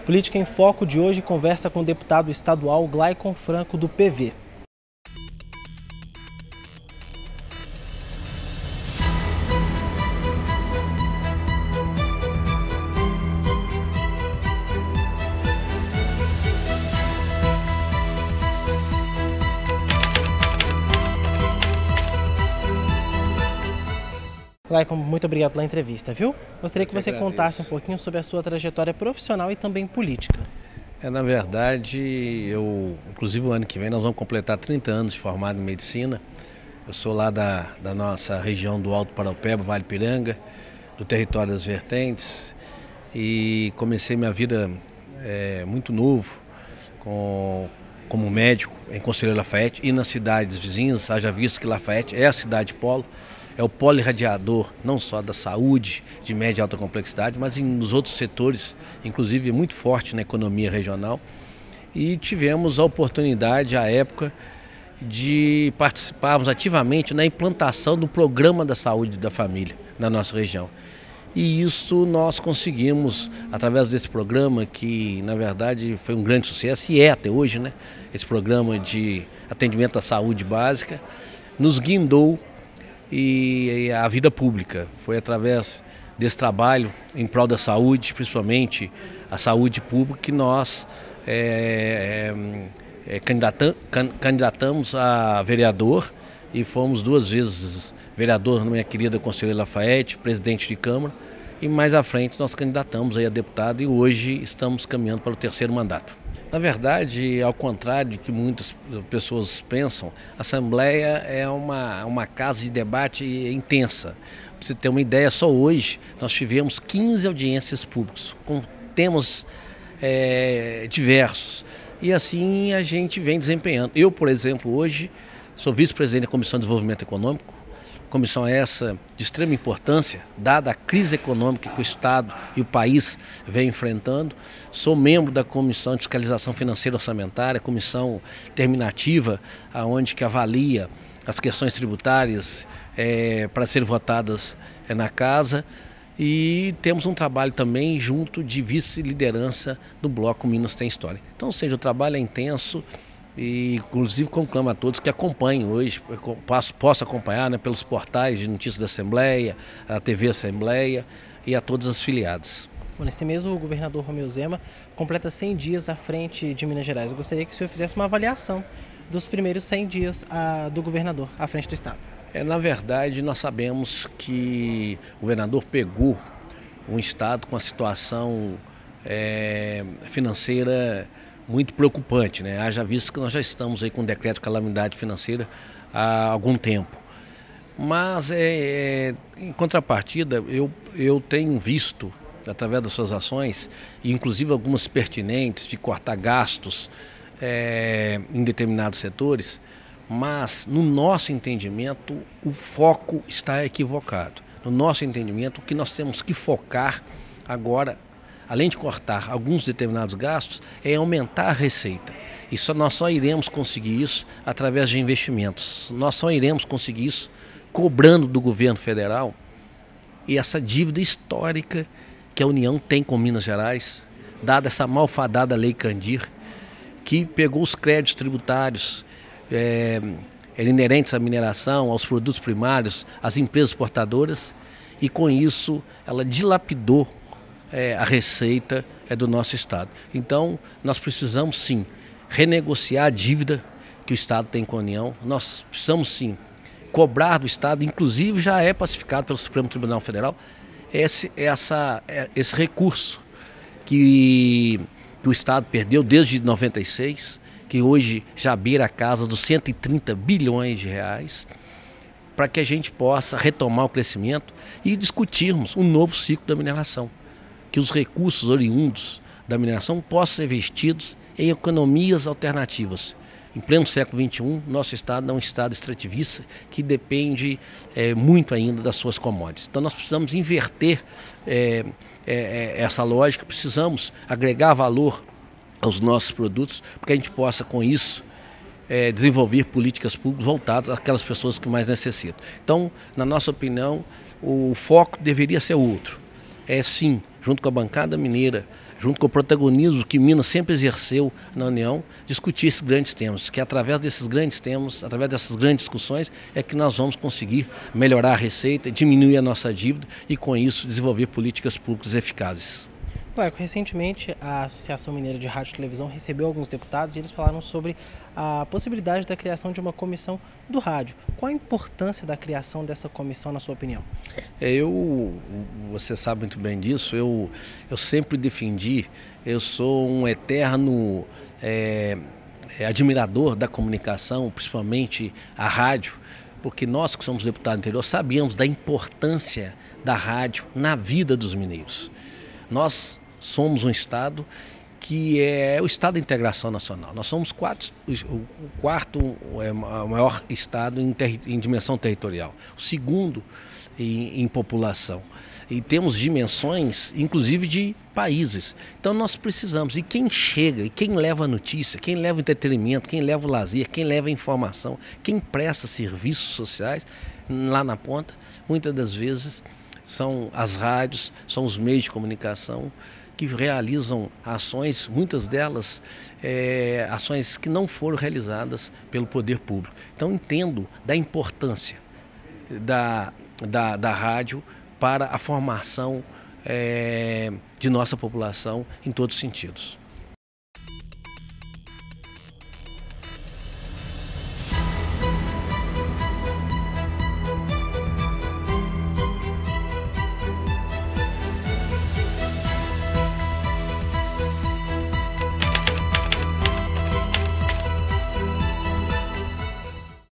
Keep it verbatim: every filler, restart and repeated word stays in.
Política em Foco de hoje conversa com o deputado estadual Glaicon Franco, do P V. Glaicon, muito obrigado pela entrevista, viu? Gostaria que você contasse um pouquinho sobre a sua trajetória profissional e também política. É, na verdade, eu, inclusive o ano que vem nós vamos completar trinta anos de formado em medicina. Eu sou lá da, da nossa região do Alto Paraupeba, Vale Piranga, do território das Vertentes, e comecei minha vida é, muito novo com, como médico em Conselheiro Lafayette e nas cidades vizinhas. Haja visto que Lafayette é a cidade polo. É o polo irradiador não só da saúde de média e alta complexidade, mas em, nos outros setores, inclusive muito forte na economia regional. E tivemos a oportunidade, à época, de participarmos ativamente na implantação do Programa da Saúde da Família na nossa região. E isso nós conseguimos, através desse programa, que na verdade foi um grande sucesso, e é até hoje, né? Esse programa de atendimento à saúde básica nos guindou e a vida pública. Foi através desse trabalho em prol da saúde, principalmente a saúde pública, que nós é, é, candidatam, candidatamos a vereador e fomos duas vezes vereador na minha querida Conselheiro Lafayette, presidente de Câmara, e mais à frente nós candidatamos aí a deputado e hoje estamos caminhando para o terceiro mandato. Na verdade, ao contrário do que muitas pessoas pensam, a Assembleia é uma, uma casa de debate intensa. Para você ter uma ideia, só hoje nós tivemos quinze audiências públicas, com temas é, diversos. E assim a gente vem desempenhando. Eu, por exemplo, hoje sou vice-presidente da Comissão de Desenvolvimento Econômico, comissão essa de extrema importância, dada a crise econômica que o Estado e o país vem enfrentando. Sou membro da Comissão de Fiscalização Financeira Orçamentária, comissão terminativa, onde que avalia as questões tributárias é, para serem votadas é, na Casa. E temos um trabalho também junto de vice-liderança do Bloco Minas Tem História. Então, ou seja, o trabalho é intenso. E inclusive conclamo a todos que acompanhem hoje, possam acompanhar, né, pelos portais de notícias da Assembleia, a T V Assembleia e a todas as filiadas. Bom, nesse mês o governador Romeu Zema completa cem dias à frente de Minas Gerais. Eu gostaria que o senhor fizesse uma avaliação dos primeiros cem dias a, do governador à frente do Estado. É, na verdade, nós sabemos que o governador pegou um Estado com a situação é, financeira muito preocupante, né? Haja visto que nós já estamos aí com o decreto de calamidade financeira há algum tempo. Mas, é, é, em contrapartida, eu, eu tenho visto, através das suas ações, e inclusive algumas pertinentes de cortar gastos é, em determinados setores, mas, no nosso entendimento, o foco está equivocado. No nosso entendimento, o que nós temos que focar agora, além de cortar alguns determinados gastos, é aumentar a receita. E só, nós só iremos conseguir isso através de investimentos. Nós só iremos conseguir isso cobrando do governo federal e essa dívida histórica que a União tem com Minas Gerais, dada essa malfadada Lei Candir, que pegou os créditos tributários é, inerentes à mineração, aos produtos primários, às empresas exportadoras, e com isso ela dilapidou É, a receita é do nosso Estado. Então, nós precisamos sim renegociar a dívida que o Estado tem com a União. Nós precisamos sim cobrar do Estado, inclusive já é pacificado pelo Supremo Tribunal Federal, esse, essa, esse recurso que, que o Estado perdeu desde noventa e seis, que hoje já beira a casa dos cento e trinta bilhões de reais, para que a gente possa retomar o crescimento e discutirmos um novo ciclo da mineração. Que os recursos oriundos da mineração possam ser investidos em economias alternativas. Em pleno século vinte e um, nosso Estado é um Estado extrativista que depende é, muito ainda das suas commodities. Então nós precisamos inverter é, é, essa lógica, precisamos agregar valor aos nossos produtos, para que a gente possa, com isso, é, desenvolver políticas públicas voltadas àquelas pessoas que mais necessitam. Então, na nossa opinião, o foco deveria ser outro. É sim, junto com a bancada mineira, junto com o protagonismo que Minas sempre exerceu na União, discutir esses grandes temas, que através desses grandes temas, através dessas grandes discussões, é que nós vamos conseguir melhorar a receita, diminuir a nossa dívida e, com isso, desenvolver políticas públicas eficazes. Cleco, recentemente a Associação Mineira de Rádio e Televisão recebeu alguns deputados e eles falaram sobre a possibilidade da criação de uma comissão do rádio. Qual a importância da criação dessa comissão, na sua opinião? É, eu, você sabe muito bem disso, eu, eu sempre defendi, eu sou um eterno é, admirador da comunicação, principalmente a rádio, porque nós que somos deputados do interior sabíamos da importância da rádio na vida dos mineiros. Nós somos um estado que é o estado da integração nacional. Nós somos quatro, o quarto é, o maior estado em, ter, em dimensão territorial, o segundo em, em população. E temos dimensões, inclusive, de países. Então nós precisamos, e quem chega, e quem leva a notícia, quem leva o entretenimento, quem leva o lazer, quem leva a informação, quem presta serviços sociais, lá na ponta, muitas das vezes são as rádios, são os meios de comunicação que realizam ações, muitas delas é, ações que não foram realizadas pelo poder público. Então entendo da importância da, da, da rádio para a formação é, de nossa população em todos os sentidos.